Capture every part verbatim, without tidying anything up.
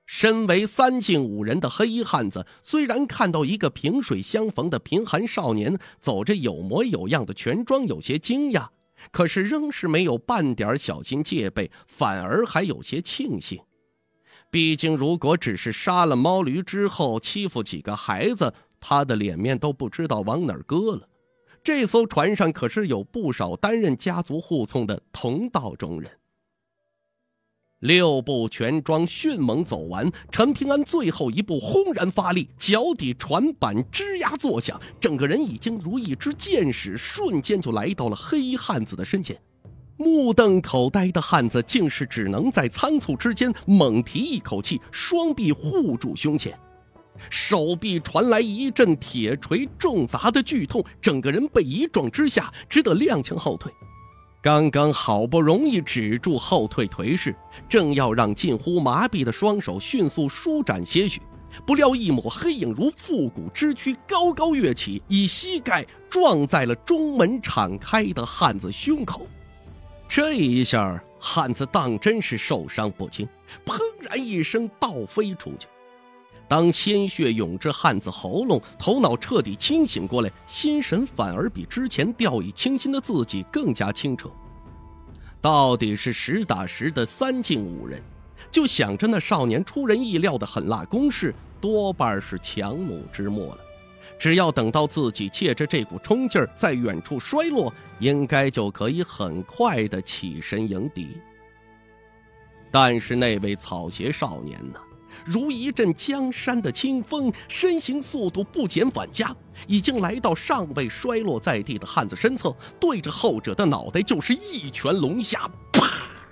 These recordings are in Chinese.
身为三境五人的黑衣汉子，虽然看到一个萍水相逢的贫寒少年走着有模有样的全庄有些惊讶，可是仍是没有半点小心戒备，反而还有些庆幸。毕竟如果只是杀了毛驴之后欺负几个孩子，他的脸面都不知道往哪儿搁了。这艘船上可是有不少担任家族护送的同道中人。六步全庄迅猛走完，陈平安最后一步轰然发力，脚底船板吱呀作响，整个人已经如一支箭矢，瞬间就来到了黑衣汉子的身前。目瞪口呆的汉子竟是只能在仓促之间猛提一口气，双臂护住胸前，手臂传来一阵铁锤重砸的剧痛，整个人被一撞之下只得踉跄后退。刚刚好不容易止住后退颓势，正要让近乎麻痹的双手迅速舒展些许，不料一抹黑影如复古之躯高高跃起，以膝盖撞在了中门敞开的汉子胸口。这一下汉子当真是受伤不轻，砰然一声倒飞出去。当鲜血涌至汉子喉咙，头脑彻底清醒过来，心神反而比之前掉以轻心的自己更加清澈。到底是实打实的三境五人，就想着那少年出人意料的狠辣攻势，多半是强弩之末了。只要等到自己借着这股冲劲儿在远处衰落，应该就可以很快的起身迎敌。但是那位草鞋少年呢，如一阵江山的清风，身形速度不减反加，已经来到尚未衰落在地的汉子身侧，对着后者的脑袋就是一拳龙下，啪！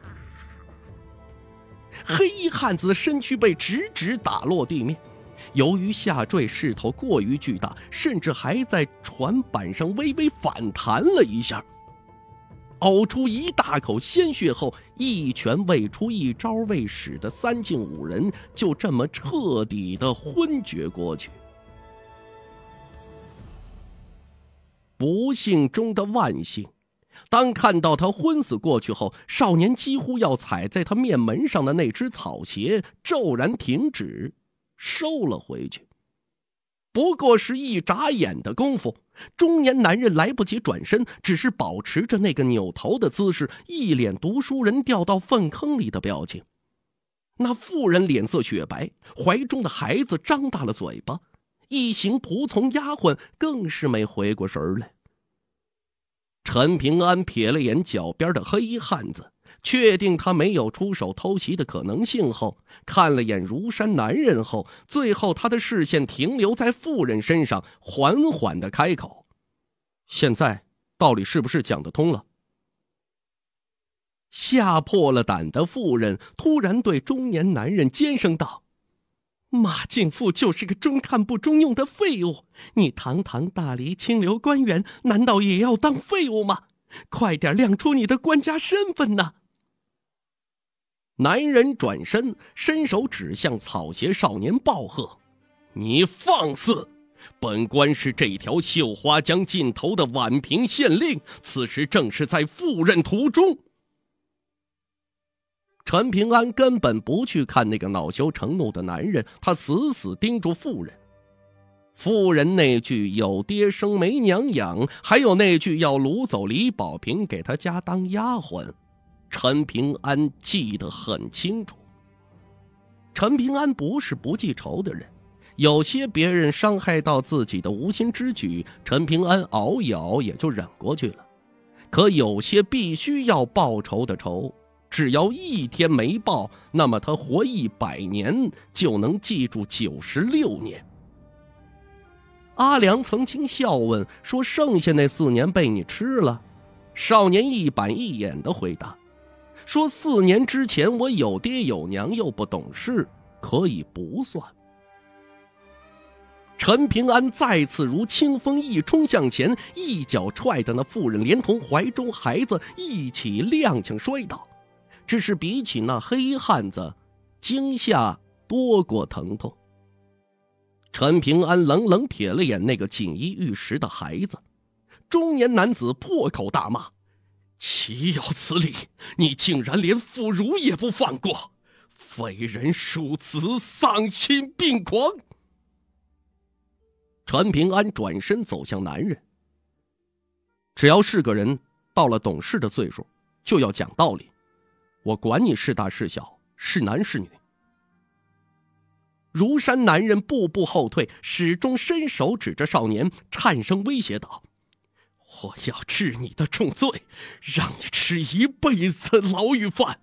黑衣汉子的身躯被直直打落地面，由于下坠势头过于巨大，甚至还在船板上微微反弹了一下。呕出一大口鲜血后，一拳未出一招未使的三境五人就这么彻底的昏厥过去。不幸中的万幸，当看到他昏死过去后，少年几乎要踩在他面门上的那只草鞋骤然停止，收了回去。不过是一眨眼的功夫，中年男人来不及转身，只是保持着那个扭头的姿势，一脸读书人掉到粪坑里的表情。那妇人脸色雪白，怀中的孩子张大了嘴巴，一行仆从丫鬟更是没回过神来。陈平安瞥了眼脚边的黑衣汉子，确定他没有出手偷袭的可能性后，看了眼如山男人后，最后他的视线停留在妇人身上，缓缓地开口：现在道理是不是讲得通了？吓破了胆的妇人突然对中年男人尖声道：马敬父就是个中看不中用的废物，你堂堂大理清流官员，难道也要当废物吗？快点亮出你的官家身份呐！男人转身，伸手指向草鞋少年，暴喝：你放肆！本官是这条绣花江尽头的宛平县令，此时正是在赴任途中。陈平安根本不去看那个恼羞成怒的男人，他死死盯住妇人。妇人那句有爹生没娘养，还有那句要掳走李宝平给他家当丫鬟，陈平安记得很清楚。陈平安不是不记仇的人，有些别人伤害到自己的无心之举，陈平安熬一熬也就忍过去了。可有些必须要报仇的仇，只要一天没报，那么他活一百年就能记住九十六年。阿良曾经笑问说：剩下那四年被你吃了？少年一板一眼地回答说：四年之前我有爹有娘又不懂事，可以不算。陈平安再次如清风一冲向前，一脚踹得那妇人连同怀中孩子一起踉跄摔倒，只是比起那黑衣汉子，惊吓多过疼痛。陈平安冷冷瞥了眼那个锦衣玉食的孩子，中年男子破口大骂：岂有此理！你竟然连妇孺也不放过！ 匪人数此丧心病狂。陈平安转身走向男人，只要是个人到了懂事的岁数，就要讲道理，我管你是大是小，是男是女。如山男人步步后退，始终伸手指着少年，颤声威胁道：我要治你的重罪，让你吃一辈子牢狱饭。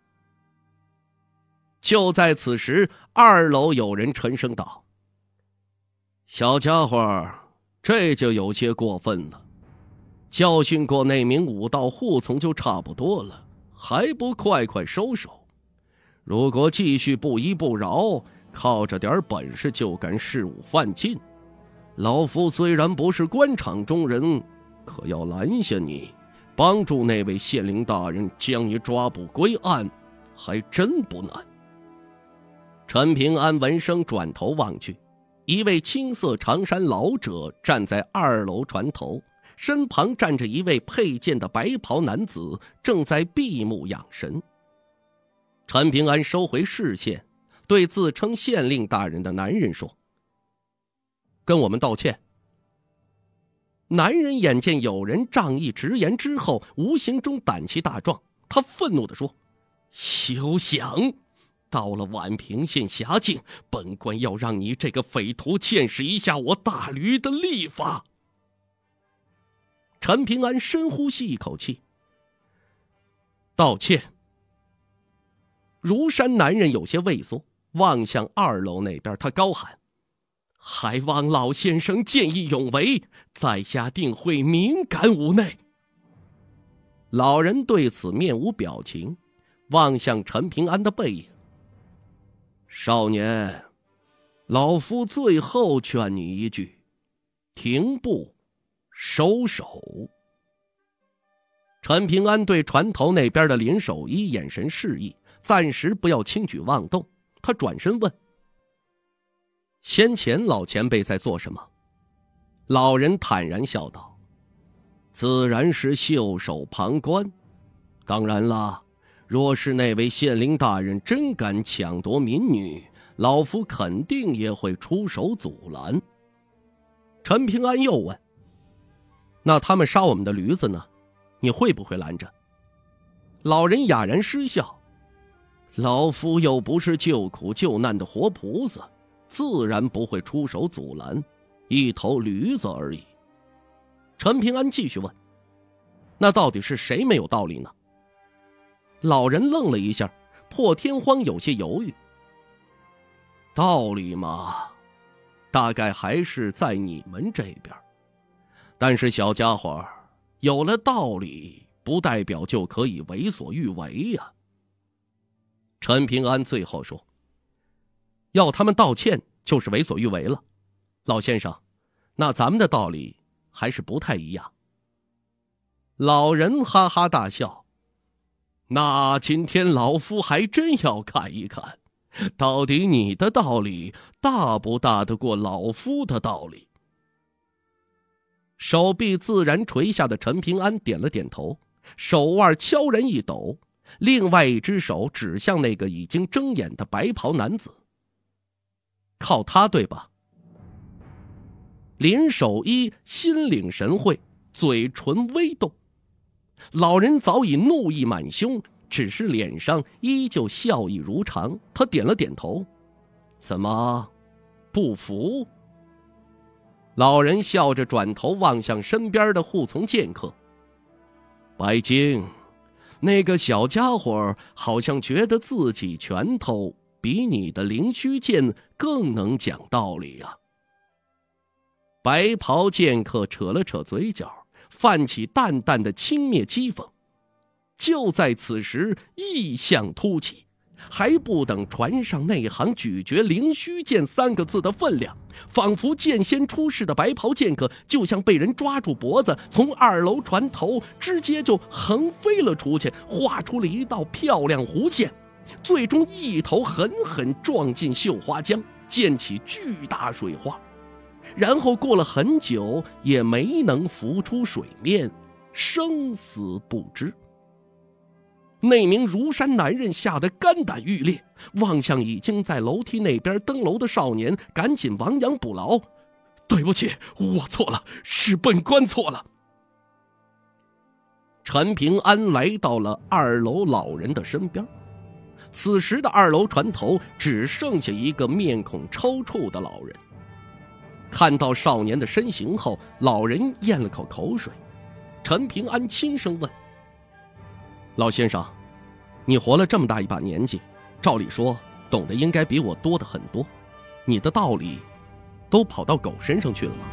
就在此时，二楼有人沉声道：小家伙，这就有些过分了，教训过那名武道护从就差不多了，还不快快收手？如果继续不依不饶，靠着点本事就敢事无犯禁，老夫虽然不是官场中人，可要拦下你，帮助那位县令大人将你抓捕归案，还真不难。陈平安闻声转头望去，一位青色长衫老者站在二楼船头，身旁站着一位佩剑的白袍男子，正在闭目养神。陈平安收回视线，对自称县令大人的男人说：跟我们道歉。男人眼见有人仗义直言之后，无形中胆气大壮，他愤怒地说：休想！到了宛平县辖境，本官要让你这个匪徒见识一下我大吕的力法。陈平安深呼吸一口气，道歉。如山男人有些畏缩，望向二楼那边，他高喊：还望老先生见义勇为，在下定会敏感无内。老人对此面无表情，望向陈平安的背影。少年，老夫最后劝你一句，停步，收手。陈平安对船头那边的林守一眼神示意，暂时不要轻举妄动。他转身问：先前老前辈在做什么？老人坦然笑道：自然是袖手旁观。当然了，若是那位县令大人真敢抢夺民女，老夫肯定也会出手阻拦。陈平安又问：那他们杀我们的驴子呢？你会不会拦着？老人哑然失笑：老夫又不是救苦救难的活菩萨，自然不会出手阻拦，一头驴子而已。陈平安继续问：那到底是谁没有道理呢？老人愣了一下，破天荒有些犹豫。道理嘛，大概还是在你们这边，但是小家伙，有了道理不代表就可以为所欲为呀。陈平安最后说：要他们道歉就是为所欲为了。老先生，那咱们的道理还是不太一样。老人哈哈大笑：那今天老夫还真要看一看，到底你的道理大不大得过老夫的道理。手臂自然垂下的陈平安点了点头，手腕悄然一抖，另外一只手指向那个已经睁眼的白袍男子。靠他对吧？林守一心领神会，嘴唇微动。老人早已怒意满胸，只是脸上依旧笑意如常。他点了点头：怎么，不服？老人笑着转头望向身边的护从剑客：白鲸，那个小家伙好像觉得自己拳头比你的灵虚剑更能讲道理呀、啊。白袍剑客扯了扯嘴角，泛起淡淡的轻蔑讥讽。就在此时，异象突起，还不等船上内行咀嚼灵虚剑三个字的分量，仿佛剑仙出世的白袍剑客就像被人抓住脖子，从二楼船头直接就横飞了出去，画出了一道漂亮弧线，最终一头狠狠撞进绣花江，溅起巨大水花，然后过了很久也没能浮出水面，生死不知。 那名庐山男人吓得肝胆欲裂，望向已经在楼梯那边登楼的少年，赶紧亡羊补牢：“对不起，我错了，是本官错了。”陈平安来到了二楼老人的身边，此时的二楼船头只剩下一个面孔抽搐的老人。看到少年的身形后，老人咽了口口水。陈平安轻声问：“老先生，你活了这么大一把年纪，照理说懂得应该比我多的很多，你的道理都跑到狗身上去了吗？”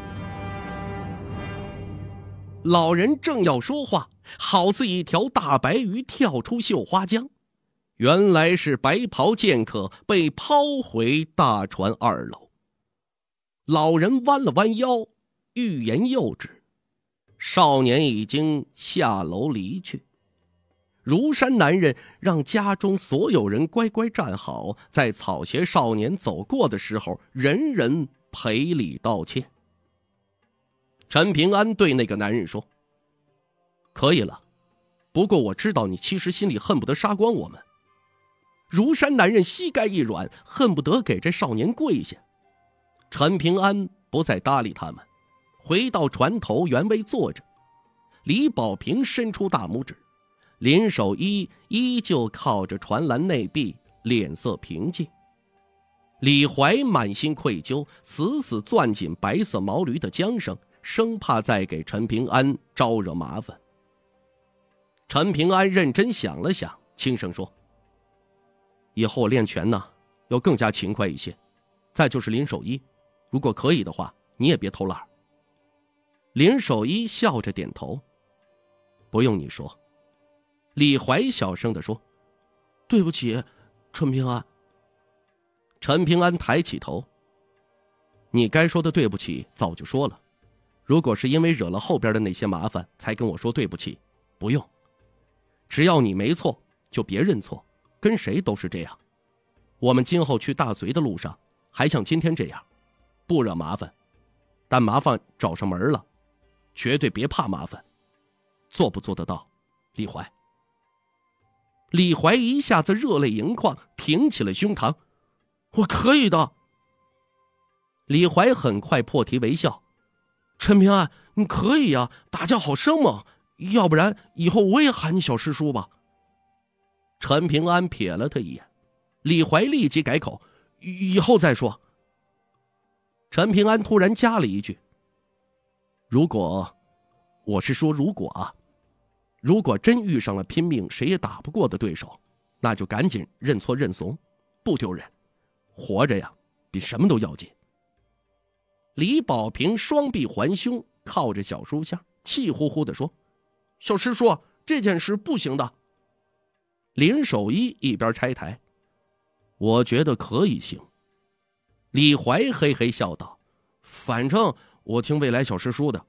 老人正要说话，好似一条大白鱼跳出绣花江，原来是白袍剑客被抛回大船二楼。老人弯了弯腰，欲言又止，少年已经下楼离去。庐山男人让家中所有人乖乖站好，在草鞋少年走过的时候，人人赔礼道歉。陈平安对那个男人说：“可以了，不过我知道你其实心里恨不得杀光我们。”庐山男人膝盖一软，恨不得给这少年跪下。陈平安不再搭理他们，回到船头原位坐着。李保平伸出大拇指，林守一依旧靠着船栏内壁，脸色平静。李怀满心愧疚，死死攥紧白色毛驴的缰绳，生怕再给陈平安招惹麻烦。陈平安认真想了想，轻声说：“以后我练拳呢，要更加勤快一些。再就是林守一，如果可以的话，你也别偷懒。”林守一笑着点头：“不用你说。”李怀小声地说：“对不起，陈平安。”陈平安抬起头：“你该说的对不起早就说了，如果是因为惹了后边的那些麻烦才跟我说对不起，不用。只要你没错，就别认错，跟谁都是这样。我们今后去大隋的路上，还像今天这样，不惹麻烦，但麻烦找上门了，绝对别怕麻烦。做不做得到，李怀？”李怀一下子热泪盈眶，挺起了胸膛：“我可以的。”李怀很快破涕为笑：“陈平安，你可以呀，打架好生猛，要不然以后我也喊你小师叔吧。”陈平安瞥了他一眼，李怀立即改口：“以后再说。”陈平安突然加了一句：“如果，我是说如果啊，如果真遇上了拼命谁也打不过的对手，那就赶紧认错认怂，不丢人。活着呀，比什么都要紧。”李保平双臂环胸，靠着小书箱，气呼呼地说：“小师叔，这件事不行的。”林守一一边拆台：“我觉得可以行。”李怀嘿嘿笑道：“反正我听未来小师叔的。”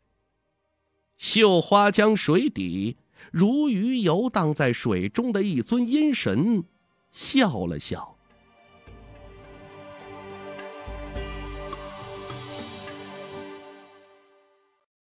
绣花江水底，如鱼游荡在水中的一尊阴神笑了笑。